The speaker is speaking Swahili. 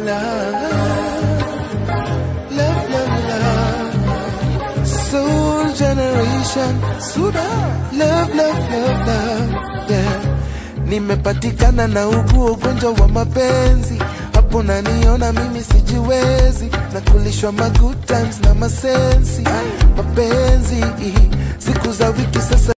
love, love. Soul generation, Suda, love, love, love, love, yeah. Nimepatikana na ugonjwa wa mapenzi, hapo naniona mimi sijiwezi, na kulishwa ma good times na masensi, mapenzi siku za wiki sasa.